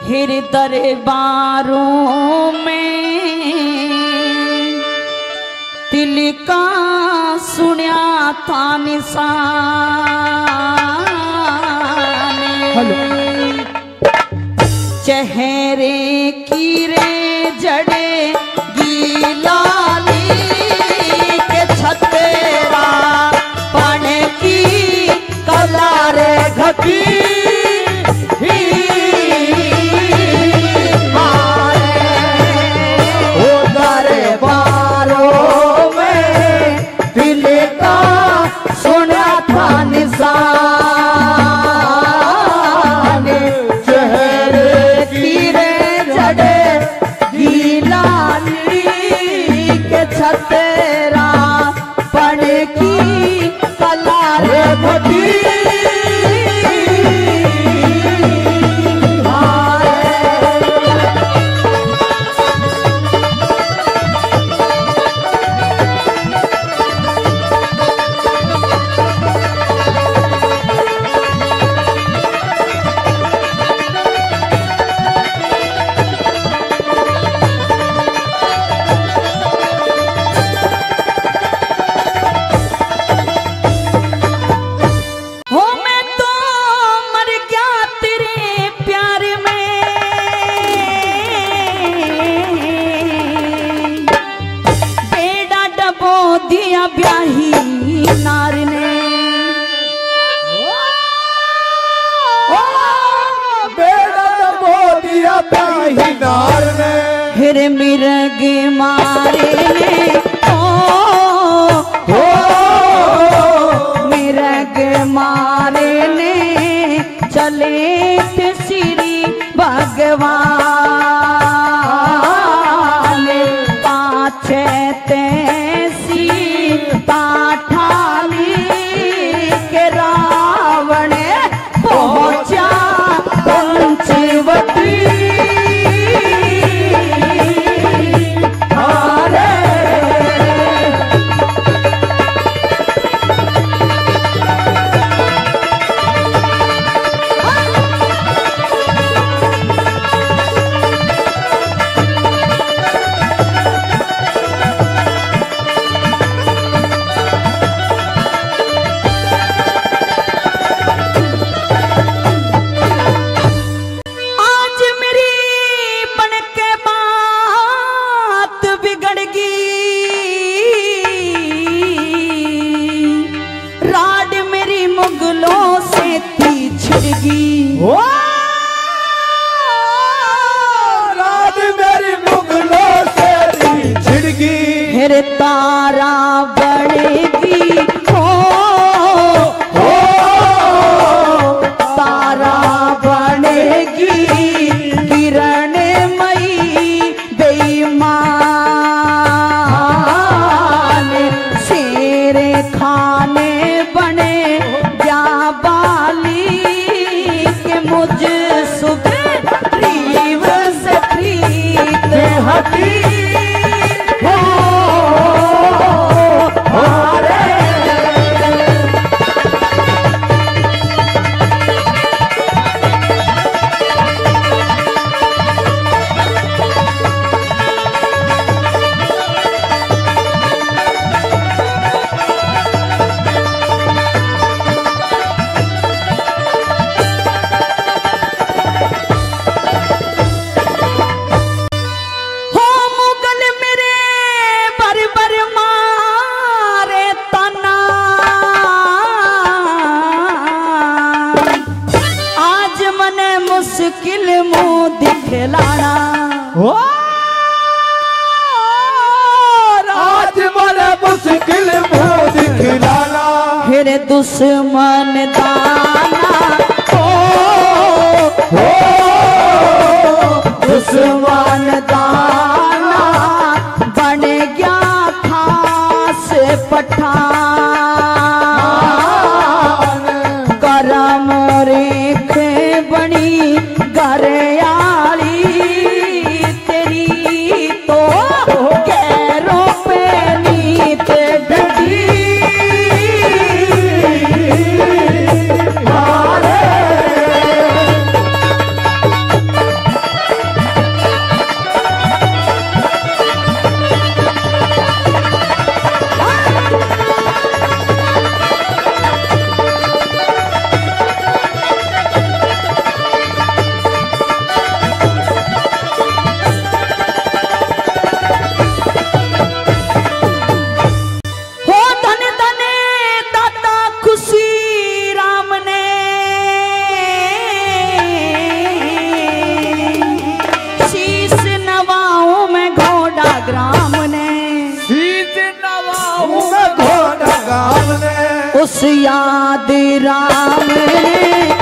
फिर दरबारों में दिल का सुनिया था निशान, चेहरे की रे जड़े गीलाली के छतेरा पाने की कलारे घटी छतेरा पड़े की कलारे घटी ब्याही नार ने बेड़ा दबो दिया ब्याही नार ने, फिर मिर्ग मारे ने मिर्ग मारे ने चले थे श्री भगवान पाछे तैसी पाठाली के रावण पहुंचा पंचवटी रात मेरी मुगलों से छिड़गी, फिर तारा बढ़ेगी हो तारा बढ़ेगी किरण मई बेईमान शेर खाने बने क्या बाली के मुझ सुग्रीव से प्रीत हटी मुश्किल मुँह दिखलाना आज बड़ा मुश्किल मुँह दिखलाना, फिर दुश्मन दाना दुश्मन दाना बन गया खास पठान करम रेखे बनी घरयाली तेरी तो गैरों पे नीत डगी उस याद राम ने